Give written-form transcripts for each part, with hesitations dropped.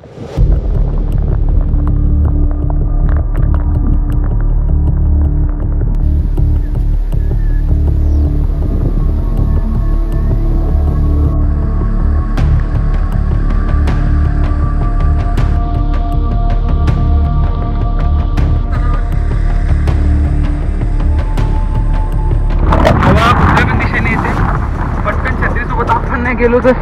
गेलो तर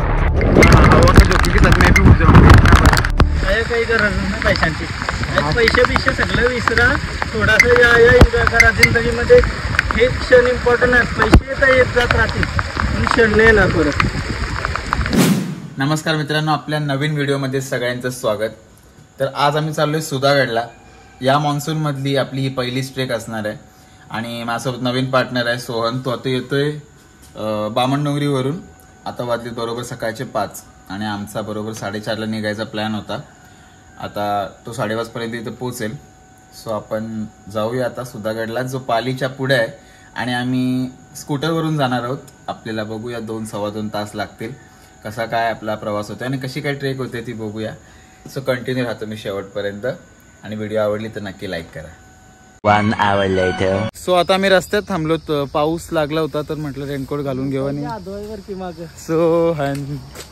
काही गरज नाही पैशांची. पैसे सगळं विसरा. थोडासा या करा जिंदगीमध्ये. हे क्षण इम्पॉर्टंट आहेत. पैसे येत जात राहतील पण क्षण नाही येणार परत. नमस्कार मित्रांनो, आपल्या नवीन व्हिडिओमध्ये सगळ्यांचं स्वागत. तर आज आम्ही चाललोय सुधागडला. या मान्सून मधली आपली ही पहिलीच ट्रेक असणार आहे आणि माझ्यासोबत नवीन पार्टनर आहे सोहन. तो आता येतोय बामणडोंगरीवरून. आता वाजले बरोबर सकाळचे 5 आणि आमचा बरोबर 4:30ला निघायचा प्लॅन होता. आता तो 5:30 पर्यंत इथे पोहोचेल. सो आपण जाऊया आता सुधागडला, जो पालीच्या पुढे आहे. आणि आम्ही स्कूटरवरून जाणार आहोत. आपल्याला बघूया 2-2.25 तास लागतील. कसा काय आपला प्रवास होता आणि कशी काय ट्रेक होते ती बघूया. सो कंटिन्यू राहतो मी शेवटपर्यंत आणि व्हिडिओ आवडली तर नक्की लाईक करा. 1 hour later. सो आता मी रस्त्यात थांबलो. पाऊस लागला होता तर म्हटलं रेनकोट घालून घेऊ. आणि सोहन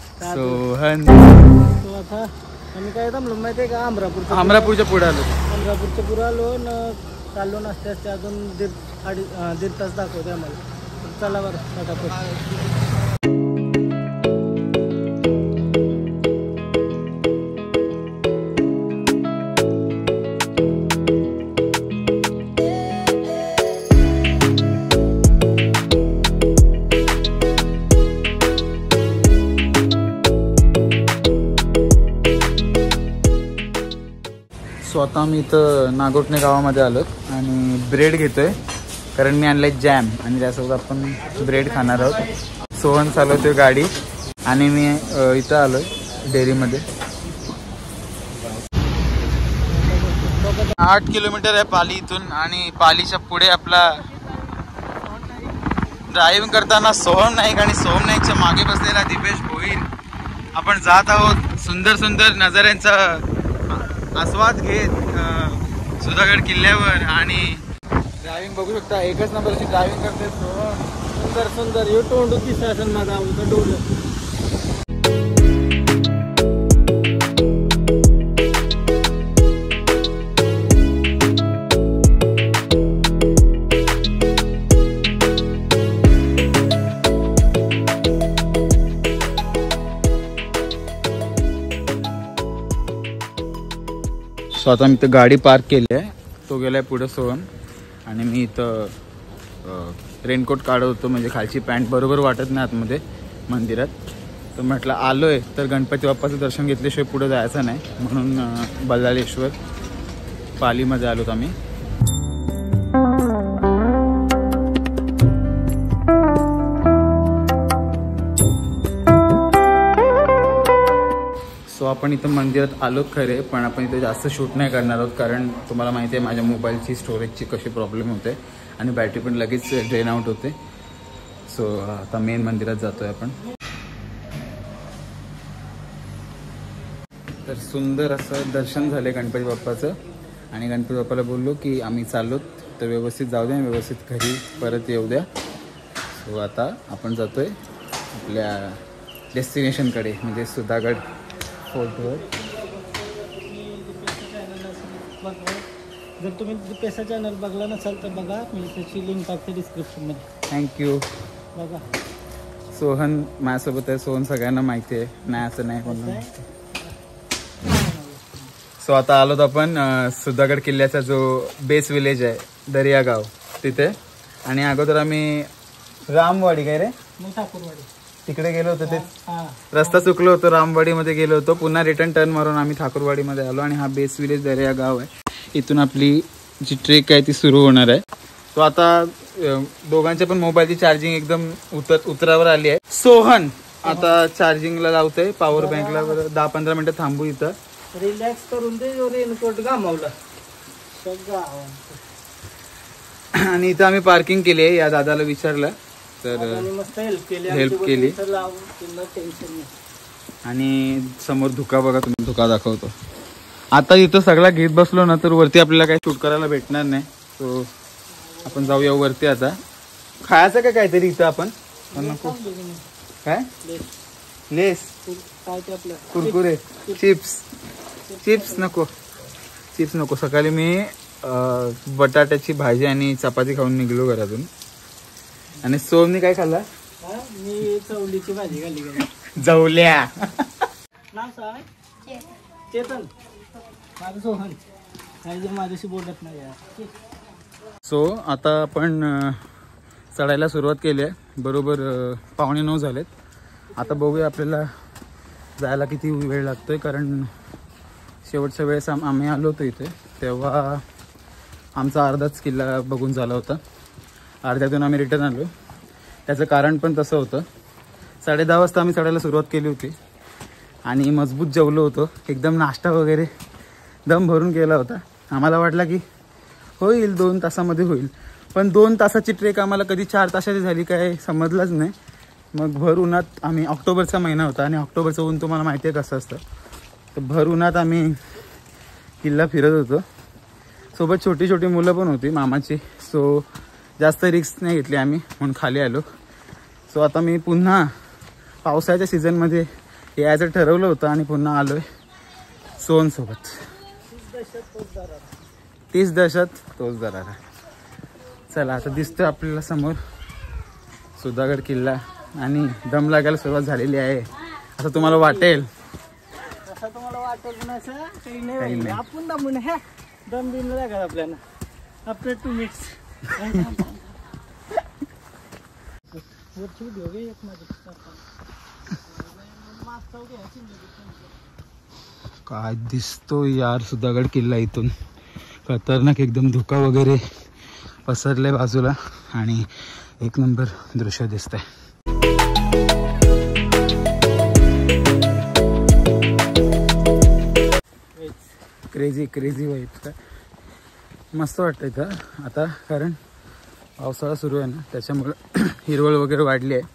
आता आम्ही काय थांबलो माहितीये का? अमरापूरच्या पुढे आलो. अमरापूरच्या पुढे आलो न चाललो नसते असते. अजून 1.5 तास दाखवते आम्हाला. चला बरं फटाफट. सो आता मी इथं नागोठणे गावामध्ये आलो आणि ब्रेड घेतोय कारण मी आणलंय जॅम आणि त्यासोबत आपण ब्रेड खाणार आहोत. सोहन चालवतोय गाडी आणि मी इथं आलोय डेअरीमध्ये. 8 किलोमीटर आहे पाली इथून आणि पालीच्या पुढे आपला ड्रायव्हिंग करताना सोहम नाईक आणि सोहम नाईकच्या मागे बसलेला दिपेश भोईर. आपण जात आहोत सुंदर सुंदर नजाऱ्यांचा आस्वाद घेत सुधागड किल्ल्यावर. आणि ड्रायव्हिंग बघू शकता, एकच नंबरची ड्रायव्हिंग करते सोहम. सुंदर सुंदर युटोंड दिसत असेल माझा डोलं. सो आता मी इथं गाडी पार्क केली आहे. तो गेलाय पुढे सोहन आणि मी इथं रेनकोट काढत होतो म्हणजे खालची पॅन्ट बरोबर वाटत नाही आतमध्ये मंदिरात. तर म्हटलं आलोय तर गणपती बाप्पाचं दर्शन घेतल्याशिवाय पुढे जायचं नाही म्हणून बल्लाळेश्वर पालीमध्ये आलोत आम्ही. सो आपण इथं मंदिरात आलो खरे, पण आपण इथे जास्त शूट नाही करणार आहोत कारण तुम्हाला माहिती आहे माझ्या मोबाईलची स्टोरेजची कशी प्रॉब्लेम होते आणि बॅटरी पण लगेच ड्रेन आउट होते. सो आता मेन मंदिरात जातोय आपण. तर सुंदर असं दर्शन झाले गणपती बाप्पाचं आणि गणपती बाप्पाला बोललो की आम्ही चाललोत तर व्यवस्थित जाऊ द्या, व्यवस्थित घरी परत येऊ द्या. सो आता आपण जातोय आपल्या डेस्टिनेशनकडे म्हणजे सुधागड फोर्टवर. जर तुम्ही दिपेशचा चॅनल बघला नसाल तर बघा, मी त्याची लिंक टाकते डिस्क्रिप्शनमध्ये. थँक्यू. बघा सोहन माझ्यासोबत आहे. सोहन सगळ्यांना माहिती आहे, नाही असं नाही म्हणून. सो आता आलोत आपण सुधागड किल्ल्याचा जो बेस विलेज आहे दर्या गाव तिथे. आणि अगोदर आम्ही रामवाडी काय रे ठाकूरवाडी तिकडे गेलो होतो. ते रस्ता चुकलो होतो, रामवाडीमध्ये गेलो होतो. पुन्हा रिटर्न टर्न मारून आम्ही ठाकूरवाडीमध्ये आलो आणि हा बेस विलेज दर्या गाव आहे. इथून आपली जी ट्रेक आहे ती सुरू होणार आहे. तो आता दोघांच्या पण मोबाईलची चार्जिंग एकदम उतरावर आली आहे. सोहन आता चार्जिंगला लावतोय पॉवर बँकला. 10-15 मिनिटं थांबू इथं, रिलॅक्स करून दे. रेनकोट गमावला आणि इथं आम्ही पार्किंग केली आहे. या दादाला विचारलं तर मस्त हेल्प केली. आणि समोर धुका बघा तुम्ही, धुका दाखवतो. आता इथं सगळा घेत बसलो ना तर वरती आपल्याला काही शूट करायला भेटणार नाही. सो आपण जाऊया वरती. आता खायचं का काहीतरी इथं आपण? नको काय? लेस, कुरकुरे, चिप्स नको. चिप्स नको. सकाळी मी बटाट्याची भाजी आणि चपाती खाऊन निघलो घरातून. आणि सोमनी काय खाल्ला? मी चवलीची भाजी खाल्ली. जवल्या. नाव सांग. चेतन. माझं सोहन. काही माझ्याशी बोलत नाही यार. सो आता आपण चढायला सुरुवात केली आहे. बरोबर 8:45 झालेत. आता बघूया आपल्याला जायला किती वेळ लागतोय, कारण शेवटच्या वेळेस आम्ही आलो होतो इथे तेव्हा आमचा अर्धाच किल्ला बघून झाला होता. अर्ध्यातून आम्ही रिटर्न आलो. त्याचं कारण पण तसं होतं. 10:30 वाजता आम्ही चढायला सुरुवात केली होती आणि मजबूत जेवलो होतो. एकदम नाश्ता वगैरे दम भरून केला होता. आम्हाला वाटला की होईल 2 तासामध्ये होईल, पण 2 तासाची ट्रेक आम्हाला कधी 4 तासाची झाली काय समजलंच नाही. मग भर उन्हात आम्ही, ऑक्टोबरचा महिना होता आणि ऑक्टोबरचं ऊन तुम्हाला माहिती आहे कसं असतं, तर भर उन्हात आम्ही किल्ला फिरत होतो. सोबत छोटी छोटी मुलं पण होती मामाची. सो जास्त रिस्क नाही घेतली आम्ही, म्हणून खाली आलो. सो आता मी पुन्हा पावसाच्या सीझनमध्ये यायचं ठरवलं होतं आणि पुन्हा आलो आहे सोहनसोबत. 30 दशत तोच दरारा. चला आता दिसतोय आपल्याला समोर सुधागड किल्ला आणि दम लागायला सुरुवात झालेली आहे असं तुम्हाला वाटेल. असं तुम्हाला वाटेल पण असं काही नाही. आपण दमून ह्या दम बिन लागायला आपल्याला. आफ्टर 2 मिनिट्स काय दिसतो यार सुधागड किल्ला इथून. खतरनाक एकदम, धुका वगैरे पसरले बाजूला आणि एक नंबर दृश्य दिसतंय. Crazy vibe. मस्त वाटतं इथं आता, कारण पावसाळा सुरू आहे ना, त्याच्यामुळं हिरवळ वगैरे वाढली आहे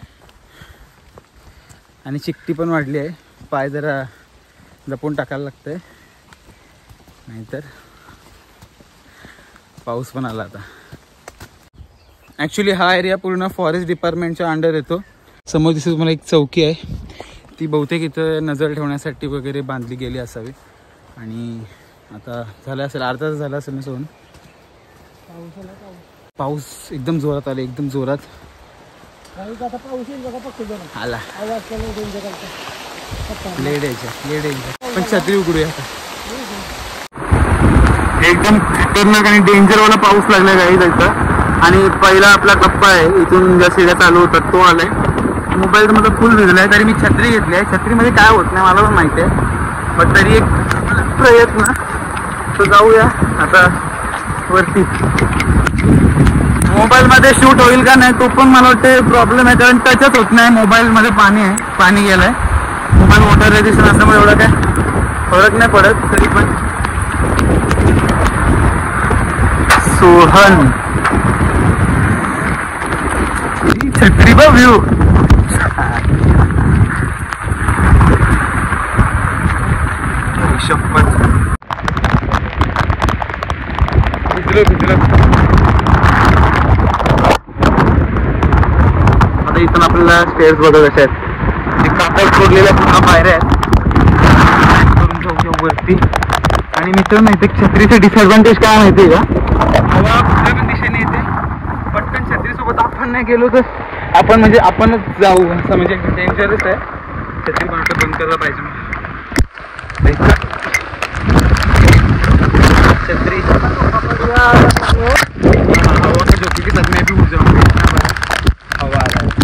आणि चिकटी पण वाढली आहे. पाय जरा जपून टाकायला लागतंय, नाहीतर पाऊस पण आला आता. ॲक्च्युली हा एरिया पूर्ण फॉरेस्ट डिपार्टमेंटच्या अंडर येतो. समोर दिसत तुम्हाला एक चौकी आहे, ती बहुतेक इथं नजर ठेवण्यासाठी वगैरे बांधली गेली असावी. आणि आता झालं असेल, अर्धा तास झाला असेल मी सोडून. पाऊस एकदम जोरात आले, एकदम जोरात आला. लेट यायच्या पण छत्री उघडूया आता. एकदम खतरनाक आणि डेंजरवाला पाऊस लागलाय काही जायचं. आणि पहिला आपला कप्पा आहे, इथून ज्या शिड्या चालू होतात तो आलाय. मोबाईल माझा फुल भिजलाय, तरी मी छत्री घेतली आहे. छत्रीमध्ये काय होत नाही मला पण माहिती आहे, पण तरी एक प्रयत्न. तर जाऊया आता वरती. मोबाईलमध्ये शूट होईल का नाही तो पण मला वाटतं प्रॉब्लेम आहे, कारण टचच होत नाही. मोबाईलमध्ये पाणी आहे, पाणी गेलंय. मोबाईल वॉटर रेजिस्टन्स असल्यामुळे एवढा काय फरक नाही पडत. तरी पण सोहन छत्री बघ व्ह्यू. आता इथून आपल्याला स्टेअर्स बघत कशा आहेत, कापड सोडलेल्या पुन्हा पायऱ्या आहेत करून जाऊ वरती. आणि मित्रांनो इथे छत्रीचं डिसएडव्हान्टेज काय माहिती आहे का, हवा कुठल्या पण दिशेने येते. पटकन छत्रीसोबत आपण नाही गेलो तर आपण म्हणजे आपणच जाऊ असं, म्हणजे डेंजरस आहे. छत्री बंद करायला पाहिजे. छत्री हवा जोकी के साथ मैं भी उड़ जाऊंगा. हवा आ रहा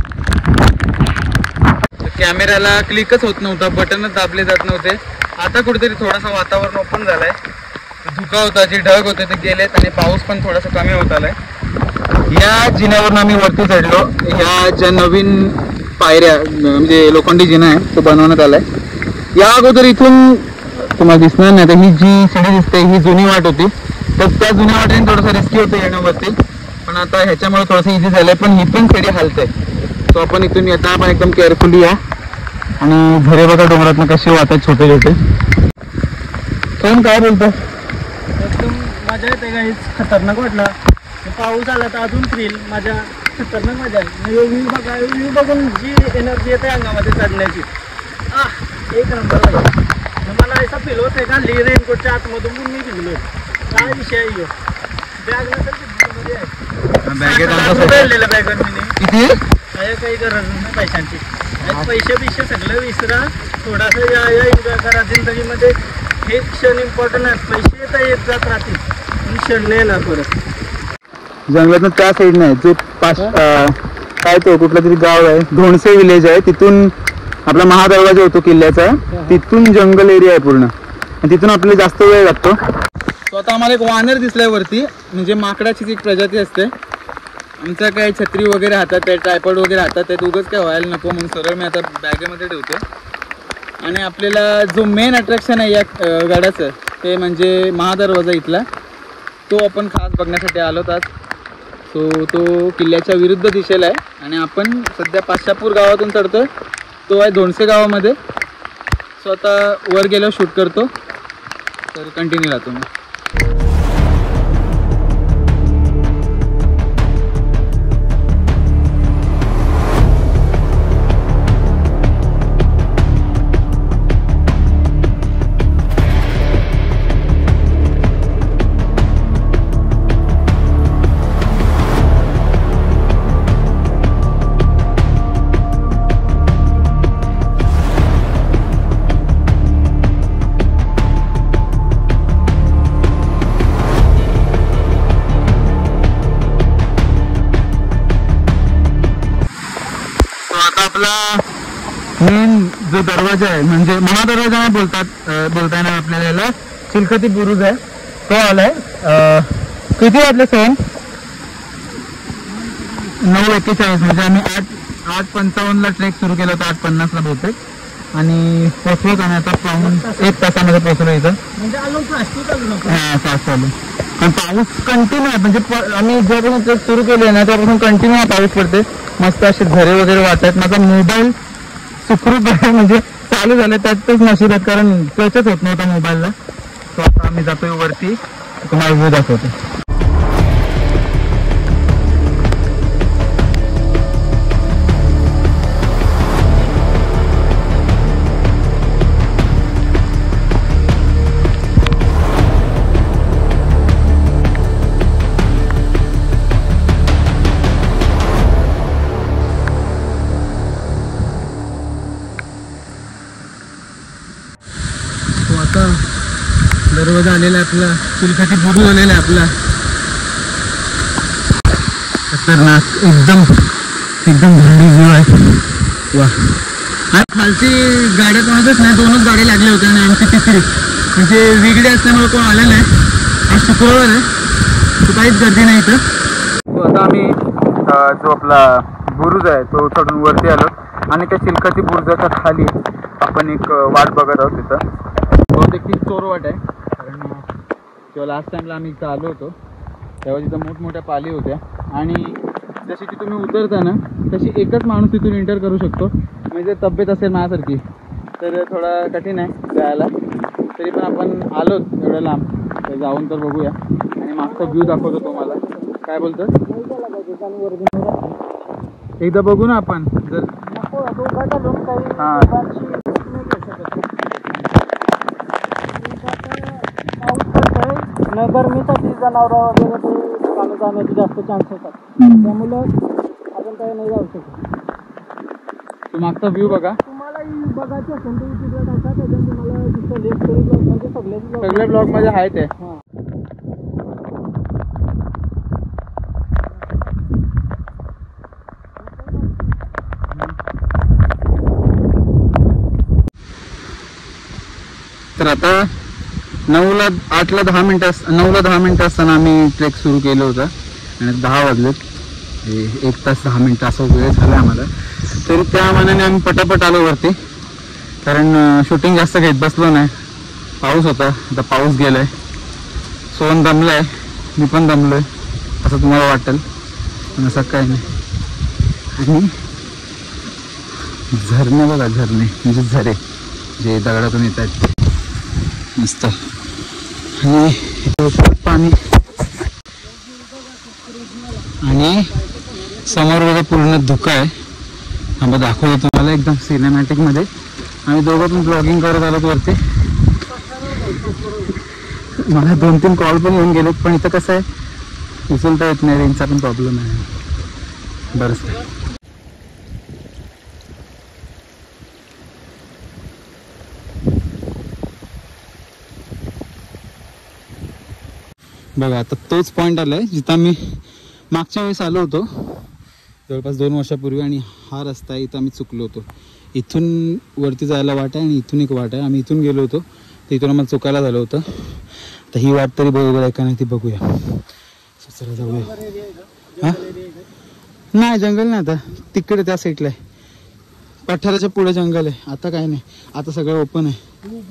है. कॅमेऱ्याला क्लिकच होत नव्हता, बटनच दाबले जात नव्हते. आता कुठेतरी थोडासा वातावरण ओपन झालंय. धुका होता, जे ढग होते ते गेलेत आणि पाऊस पण थोडासा कमी होत आलाय. या जिन्यावरून आम्ही वरती चढलो. ह्या ज्या नवीन पायऱ्या म्हणजे लोखंडी जिना आहे तो बनवण्यात आलाय. या अगोदर इथून तुम्हाला दिसणार नाही, तर ही जी शिडी दिसते ही जुनी वाट होती. तर त्या जुन्या वाटेने थोडंसं रिस्की होतं येण्यावरती, पण आता ह्याच्यामुळे थोडंसं इझी झालंय. पण ही पण शिडी हालते, तो आपण इथून येता आपण एकदम केअरफुली या. आणि झरे बघा डोंगरातनं कसे वाटतात छोटे छोटे. पण काय बोलतो, एकदम मजा येते काहीच खतरनाक वाटला. पाऊस आला तर अजून थ्रिल, मजा खतरनाक मजा आहे. व्ह्यू बघा, व्ह्यू बघून जी एनर्जी येते अंगामध्ये चढण्याची, एक नंबर आहे. मला असा फील होत आहे का रेनकोटच्या आतमधून मी भिजलोय. काय विषय आहे, बॅग नसेल बॅगेत बॅगर मी काही गरज नाही पैशांची. पैसे बिशे सगळं विसरा, थोडासा या एन्जॉय करा जिंदगीमध्ये. हे क्षण इम्पॉर्टंट आहेत. पैसे तर येत जात राहतील, क्षण नाही येणार परत. जंगलातनं त्या साईडने आहे जो काय तो कुठलं तरी गाव आहे, धोणसे विलेज आहे. तिथून आपला महादरवाजा होतो किल्ल्याचा, तिथून जंगल एरिया आहे पूर्ण, आणि तिथून आपल्याला जास्त वेळ लागतो. तो आता आम्हाला एक वानर दिसलाय वरती, म्हणजे माकडाचीच एक प्रजाती असते. आमच्या काही छत्री वगैरे हातात आहे, ट्रायपॉड वगैरे हातात आहे, उगाच काय व्हायला नको म्हणून सरळ मी आता बॅगेमध्ये ठेवते. आणि आपल्याला जो मेन अट्रॅक्शन आहे या गडाचं ते म्हणजे महादरवाजा इथला, तो आपण खास बघण्यासाठी आलो आज. सो तो किल्ल्याच्या विरुद्ध दिशेला आहे आणि आपण सध्या पाशापूर गावातून चढतोय. तो आहे धोणसे गावामध्ये. सो आता वर गेल्यावर शूट करतो, तर कंटिन्यू राहतो मी. मेन जो दरवाजा आहे म्हणजे महादरवाजा बोलताय ना आपल्याला, याला चिलखती बुरुज आहे, तो आलाय. किती वाजले सण? 9:41. म्हणजे आम्ही 8:55 ट्रेक सुरू केला होता, 8:50 बहुतेक, आणि पोचलो आणि आता पाऊण 1 तासामध्ये पोचलो इथं. फास्ट चालू. पण पाऊस कंटिन्यू आहे, म्हणजे आम्ही जेव्हापासून ट्रेक सुरू केले ना त्यापासून कंटिन्यू पाऊस पडते. मस्त असे झरे वगैरे वाटतात. माझा मोबाईल सुखरूप आहे, म्हणजे चालू झालं त्यातच नशीब आहेत, कारण टचच होत नव्हता मोबाईलला. तो आता आम्ही जातोय वरती, तुम्हाला व्ह्यू दाखवतो. आता दरवाजा आलेला आहे आपला, चिलखती बुरुज आलेला आहे आपला. खतरनाक, एकदम एकदम भारी व्ह्यू आहे. वा, आणि खालची गाड्या कोणाचंच नाही, 2च गाड्या लागल्या होत्या आणि आमची तिसरी, म्हणजे वेगळी असल्यामुळे कोण आलं नाही. आज शुक्रवार आहे, तो काहीच गर्दी नाही इथं. तो आता आम्ही जो आपला बुरुज आहे तो चढून वरती आलो, आणि त्या चिलखती बुरुजाच्या खाली आपण एक वाट बघत आहोत. तिथं बहुतेक ती चोरवाट आहे, कारण जेव्हा लास्ट टाईमला आम्ही इथं आलो होतो तेव्हा तिथं मोठमोठ्या पाली होत्या, आणि जशी की तुम्ही उतरता ना तशी एकच माणूस तिथून एंटर करू शकतो. म्हणजे तब्येत असेल माझ्यासारखी तर थोडा कठीण आहे जायला. तरी पण आपण आलो एवढं लांब, तर जाऊन तर बघूया आणि मागचा व्ह्यू दाखवतो तुम्हाला. काय बोलतो, एकदा बघू ना आपण. जर हां गरमीसाठी जनावर वगैरे पाणी जाण्याचे जास्त चान्सेस आहेत, त्यामुळं आपण काही नाही जाऊ शकतो. मागचा व्ह्यू बघा. तुम्हाला बघायचं असेल तर तिकडे टाका, त्याच्यात तुम्हाला दिसतं लेफ्ट ब्लॉग म्हणजे सगळे ब्लॉगमध्ये आहे ते. तर आता 8ला 10 मिनिटं असताना आम्ही ट्रेक सुरू केलं होतं आणि 10 वाजलेत. 1 तास 10 मिनिटं असा वेळ झाला आम्हाला. तरी त्या मानाने आम्ही पटापट आलो वरती, कारण शूटिंग जास्त घेत बसलो नाही. पाऊस होता, आता पाऊस गेलाय. सोहन दमलाय, मी पण दमलोय असं तुम्हाला वाटेल, पण असं काय नाही. आणि झरणे बघा, झरणे म्हणजे झरे जे दगडातून येतात मस्त. आणि पाणी आणि समोर बघा पूर्ण धुकं आहे. आम्ही दाखवतो तुम्हाला एकदम सिनेमॅटिक मध्ये. आम्ही दोघं पण ब्लॉगिंग करत आलो वरती. मला 2-3 कॉल पण येऊन गेलेत, पण इथं कसं आहे उचलता येत नाही, रेंजचा पण प्रॉब्लेम आहे बरंच. बघा आता तोच पॉईंट आलाय जिथं मी मागच्या वेळेस आलो होतो जवळपास 2 वर्षापूर्वी. आणि हा रस्ता आहे, इथं आम्ही चुकलो होतो. इथून वरती जायला वाट आहे आणि इथून एक वाट आहे. आम्ही इथून गेलो होतो तर इथून आम्हाला चुकायला झालं होतं. तर ही वाट तरी बरोबर आहे का नाही ती बघूया. चला जाऊया. हां नाही जंगल नाही, आता तिकडे त्या साईडला आहे, पठाराच्या पुढे जंगल आहे. आता काय नाही, आता सगळं ओपन आहे.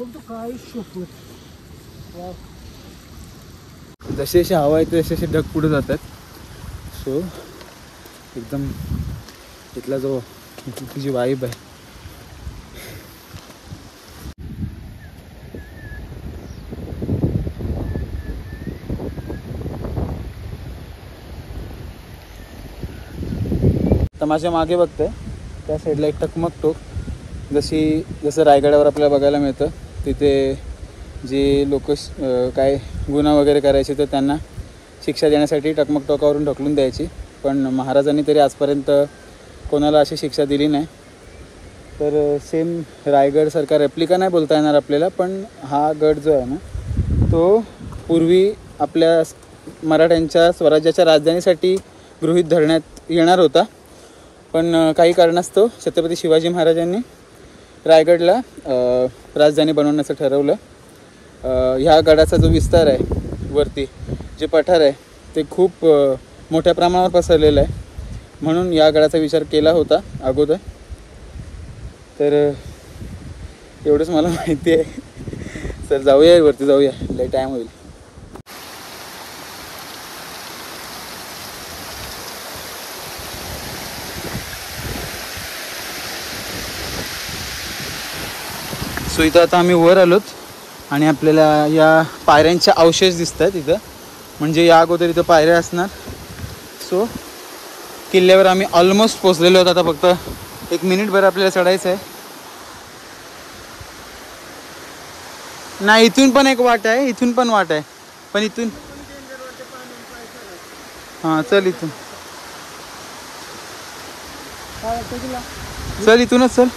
जसे जसे हवा येते तसे ढग पुढे जातात. सो एकदम इथला जो जी वाईब आहे तर माझ्या मागे बघते त्या साईडला एक टकमक टोक, जसं रायगडावर आपल्याला बघायला मिळतं. तिथे जे लोक काय गुन्हा वगैरे करायचे तर त्यांना शिक्षा देण्यासाठी टकमक टोकावरून ढकलून द्यायची. पण महाराजांनी तरी आजपर्यंत कोणाला अशी शिक्षा दिली नाही. तर सेम रायगडसारखा रेप्लिका नाही बोलता येणार आपल्याला, पण हा गड जो आहे ना तो पूर्वी आपल्या मराठ्यांच्या स्वराज्याच्या राजधानीसाठी गृहीत धरण्यात येणार होता. पण काही कारणास्तव छत्रपती शिवाजी महाराजांनी रायगडला राजधानी बनवण्याचं ठरवलं. ह्या गडाचा जो विस्तार आहे वरती जे पठार आहे ते खूप मोठ्या प्रमाणावर पसरलेलं आहे, म्हणून या गडाचा विचार केला होता अगोदर. तर एवढंच मला माहिती आहे. सर जाऊया वरती, जाऊया, लई टाईम होईल. सो इथं आता आम्ही वर आलोत आणि आपल्याला या पायऱ्यांचे अवशेष दिसत आहेत इथं, म्हणजे या अगोदर इथं पायऱ्या असणार. सो किल्ल्यावर आम्ही ऑलमोस्ट पोचलेलो आहोत. आता फक्त 1 मिनिटभर आपल्याला चढायचं आहे. नाही इथून पण एक वाट आहे, इथून पण वाट आहे, पण इथून हां चल इथून चल, इथूनच चल.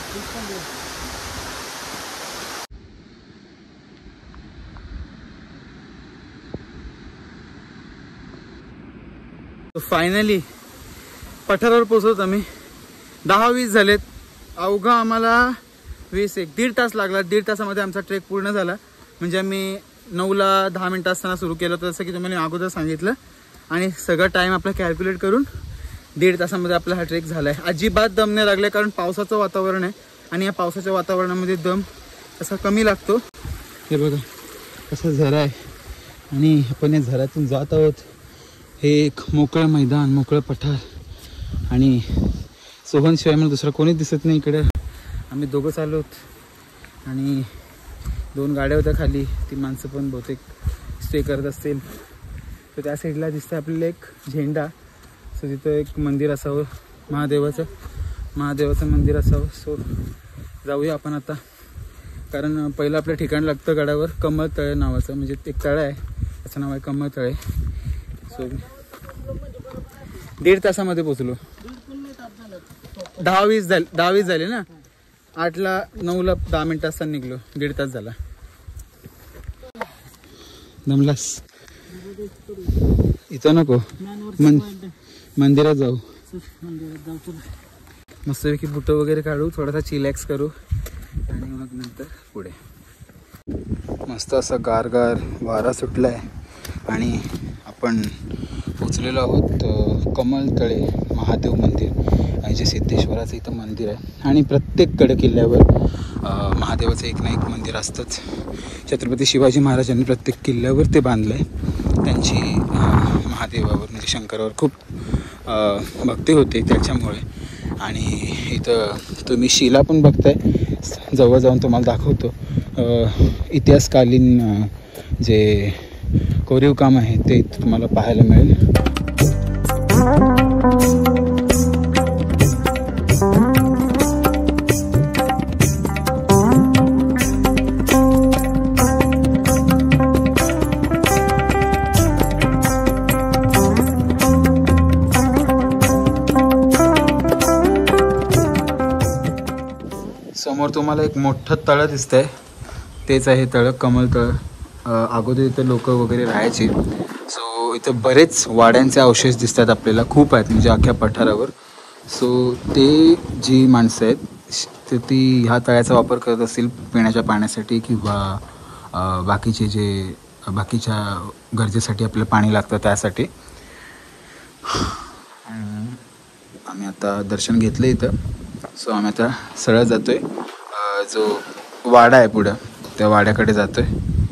फायनली पठारावर पोचवत आम्ही. 10-20 झालेत. अवघा आम्हाला 1.5 तास लागला. 1.5 तासामध्ये आमचा ट्रेक पूर्ण झाला. म्हणजे आम्ही 9ला 10 मिनिटं असताना सुरू केलं होतं, जसं की तुम्हाला अगोदर सांगितलं. आणि सगळं टाईम आपला कॅल्क्युलेट करून 1.5 तासामध्ये आपला हा ट्रेक झाला आहे. अजिबात दम नाही लागला, कारण पावसाचं वातावरण आहे आणि या पावसाच्या वातावरणामध्ये दम असा कमी लागतो. हे बघा कसं झरा आहे आणि आपण या झऱ्यातून जात आहोत. हे एक मोकळं मैदान, मोकळं पठार आणि सोहनशिवाय मला दुसरं कोणीच दिसत नाही इकडे. आम्ही दोघंच आलोत आणि 2 गाड्या होत्या खाली, ती माणसं पण बहुतेक स्टे करत असतील. तर त्या साईडला दिसतं आपल्याला एक झेंडा. सो तिथं एक मंदिर असावं, महादेवाचं मंदिर असावं. सो जाऊया आपण आता, कारण पहिलं आपलं ठिकाण लागतं गडावर कमळ तळे नावाचं, म्हणजे एक तळं आहे, त्याचं नाव आहे कमळ तळे. सो 1.5 तासामध्ये पोचलो. 10-20 झाले ना. 8ला 9ला 10 मिनिटं असताना निघलो. 1.5 तास झाला. दमलास इथं नको, मंदिरात जाऊ. मस्तपैकी बुटं वगैरे काढू, थोडासा चिलॅक्स करू आणि मग नंतर पुढे. मस्त असा गारगार वारा सुटलाय आणि आपण पोचलेलो आहोत कमळ तळे महादेव मंदिर, आणि जे सिद्धेश्वराचं इथं मंदिर आहे. आणि प्रत्येक किल्ल्यावर महादेवाचं एक ना एक मंदिर असतंच. छत्रपती शिवाजी महाराजांनी प्रत्येक किल्ल्यावर ते बांधलं आहे. त्यांची महादेवावर म्हणजे शंकरावर खूप भक्ती होते त्याच्यामुळे. आणि इथं तुम्ही शिला पण बघताय, जवळ जाऊन तुम्हाला दाखवतो. इतिहासकालीन जे कोरीव काम आहे ते इथं तुम्हाला पाहायला मिळेल. समोर तुम्हाला एक मोठं तळं दिसतंय, तेच आहे तळं, कमल तळं. अगोदर इथं लोक वगैरे राहायचे. सो इथं बरेच वाड्यांचे अवशेष दिसतात आपल्याला, खूप आहेत म्हणजे अख्ख्या पठारावर. सो ते जी माणसं आहेत ती ह्या तळ्याचा वापर करत असतील पिण्याच्या पाण्यासाठी किंवा बाकीच्या गरजेसाठी आपल्याला पाणी लागतं त्यासाठी. आम्ही आता दर्शन घेतलं इथं. सो आम्ही आता सरळ जातोय, जो वाडा आहे पुढं त्या वाड्याकडे जातोय.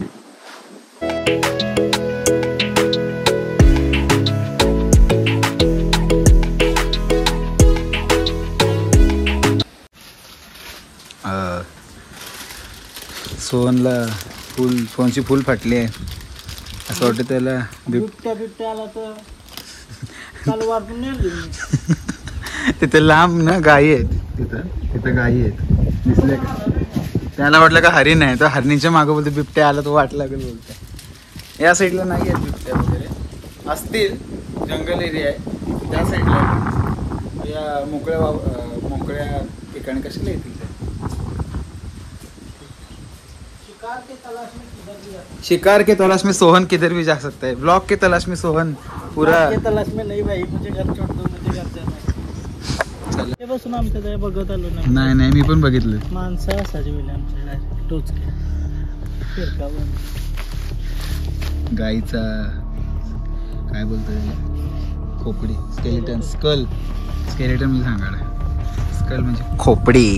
सोहनची फुल फाटली आहे, असं वाटतं त्याला बिबट्या आला तर तलवार पण नाही. तिथे लांब ना गायी आहेत, तिथं गायी आहेत दिसले का? त्याला वाटलं का हरिण आहे, तर हरिणीच्या मागं बोलते बिबट्या आला तो वाट लागेल बोलते. या साईडला नाही आहेत बिबट्या वगैरे, असतील जंगल एरिया आहे त्या साईडला. या मोकळ्या ठिकाणी कशाला येतील? शिकार के तलाश में सोहन किधर भी जा सकता है. ब्लॉक के तलाश में सोहन पूरा तलाश में नाही भाई, मुझे घर छोड़ दो, मुझे घर जाना है. ते बसून आमच्या त्या बघत आलो ना. नाही मी पण बघितलं. माणसं असायची वेळी आमच्या टोचके फिरकावर. गाईचा काय बोलतो खोपडी, स्केलेटन, स्केलेटन म्हणजे सांगाडा. स्कल म्हणजे खोपडी.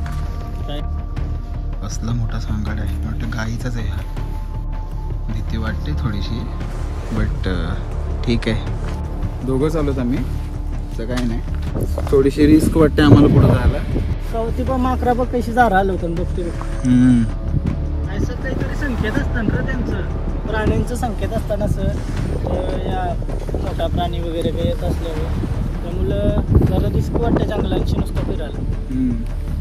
असला मोठा सांगाडा आहे, वाटतं गाईचाच आहे हा. भीती वाटते थोडीशी, बट ठीक आहे. दोघं चालूत आम्ही, असं काही नाही. थोडीशी रिस्क वाटते आम्हाला पुढं जायला. कवती पण माकरा बघ कशी जारा आलं होतं बघते. असं काहीतरी संकेत असतं ना त्यांचं, प्राण्यांचं संकेत असताना असं या मोठा प्राणी वगैरे काही येत असल्यावर, त्यामुळं जरा रिस्क वाटतं जंगलांशी नुसतं फिरायला.